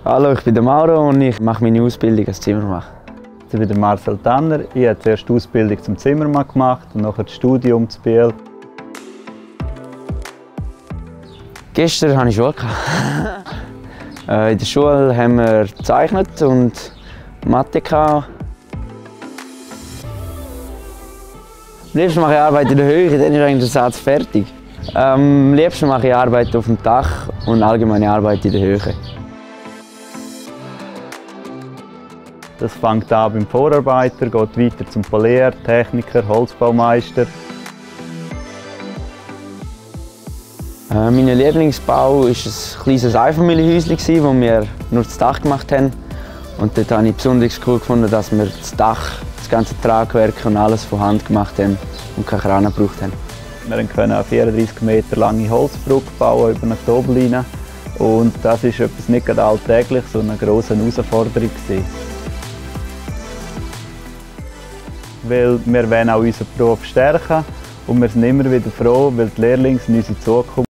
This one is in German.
Hallo, ich bin der Mauro und ich mache meine Ausbildung als Zimmermann. Ich bin der Marcel Tanner. Ich habe zuerst die Ausbildung zum Zimmermann gemacht und nachher das Studium zu Biel. Gestern hatte ich Schule. In der Schule haben wir gezeichnet und Mathe. Am liebsten mache ich Arbeit in der Höhe, dann ist eigentlich der Satz fertig. Am liebsten mache ich Arbeit auf dem Dach und allgemeine Arbeit in der Höhe. Das fängt an beim Vorarbeiter, geht weiter zum Polier, Techniker, Holzbaumeister. Mein Lieblingsbau war ein kleines Einfamilienhäuschen, das wir nur das Dach gemacht haben. Und dort habe ich besonders cool gefunden, dass wir das Dach, das ganze Tragwerk und alles von Hand gemacht haben und keine Kran gebraucht haben. Wir können eine 34 Meter lange Holzbrücke bauen über eine Dobeline. Und das ist etwas nicht gerade alltäglich, sondern eine grosse Herausforderung. Weil wir wollen auch unseren Beruf stärken und wir sind immer wieder froh, weil die Lehrlinge sind unsere Zukunft.